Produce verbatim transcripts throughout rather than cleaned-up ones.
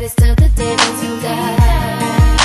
it's till the day that we die.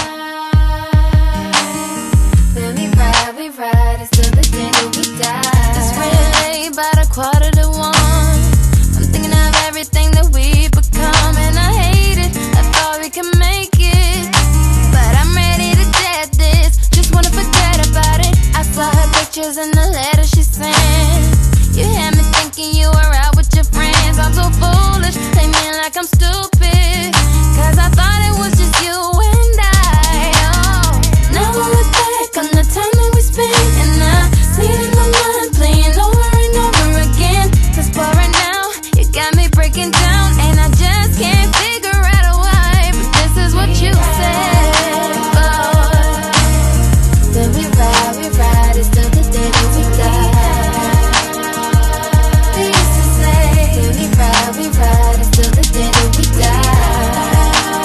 When we ride, we ride, it's till the day that we die. It's really about a quarter to one. I'm thinking of everything that we've become, and I hate it. I thought we could make it, but I'm ready to dead this. Just wanna forget about it. I saw her pictures in the letter she sent. You had me thinking you were out with your friends. I'm so foolish, play me like I'm stupid, cause I thought it was just you and I. Oh, now I look back on the time that we spent, and I see it in my mind playing over and over again. Cause for right now, you got me breaking down, and I just can't figure out a why. But this is what you said. Oh, when we ride, we ride, it's till the day that we die. We used to say, when we ride, we ride, it's till the day that we die.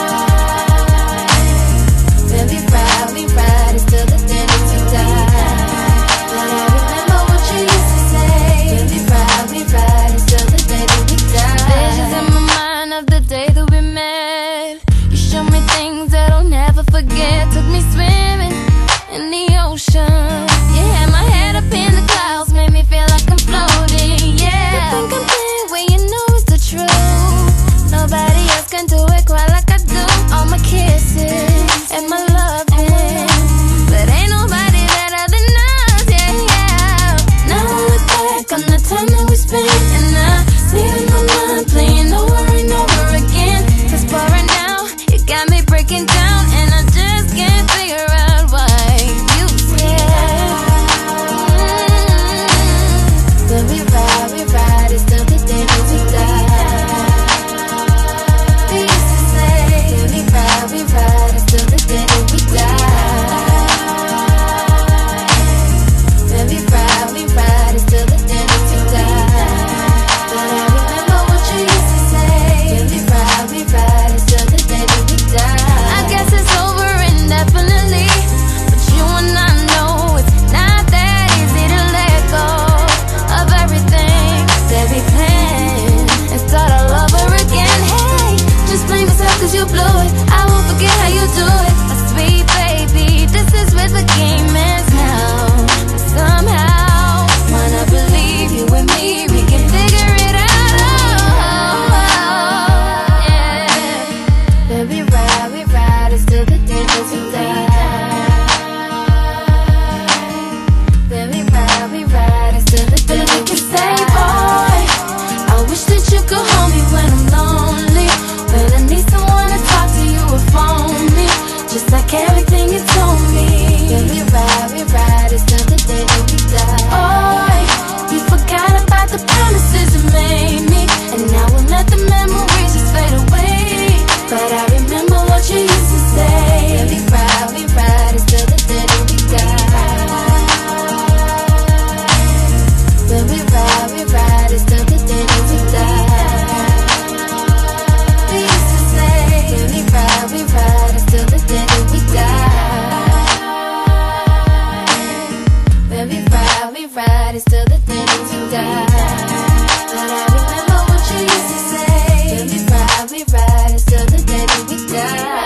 When we ride, we ride, it's till the day that we die. But I remember what you used to say. When we ride, we ride, it's till the day that we die. visions in my mind of the day that we met. You showed me things that I'll never forget. Took me swimming in the ocean. You had my head up in the clouds, made me feel like I'm floating. Yeah, you think I'm playing when you know it's the truth. Nobody else can do it quite like I do. All my kisses and my loving, but ain't nobody better than us. Yeah, yeah. Now I look back on the time that we spent, and I see it in my mind playing over and over again. Cause for right now, you got me breaking down, and I just can't figure out why you said. When we ride, we ride, it's till the day that we die. We used to say, when we ride, we ride, it's till the day that we die. When we ride, we ride, it's till the day that we die. But I remember what you used to say. When we ride, we ride, it's till the day that we die. I guess it's over indefinitely, but you and I know it's not that easy to let go of everything that we planned and start all over again. Hey, just blame yourself cause you blew it. I won't forget how you do it. My sweet baby, this is where the game ends now. But somehow, wanna believe you and me, we can figure it out. Oh, yeah. When we ride, we ride, it's till the day that we die. When we ride, we ride, it's till the day that we Say, die. boy, I wish that you could hold me when I'm lonely, when I need someone to talk to, you or phone me, just like everything you told me. When we ride, we ride, it's till the day that we die. Boy, you forgot about the promises you made me, and now we'll let the memories just fade away. But I remember what you used to say. When we ride, we ride, it's till the day that we die. When we ride, we ride, it's till the day that we die. We used to say, when we ride, we ride, it's till the day that we die. When we ride, we ride, it's till the day that we die. But I remember what you used to say. When we ride, we ride, it's till the day that we die.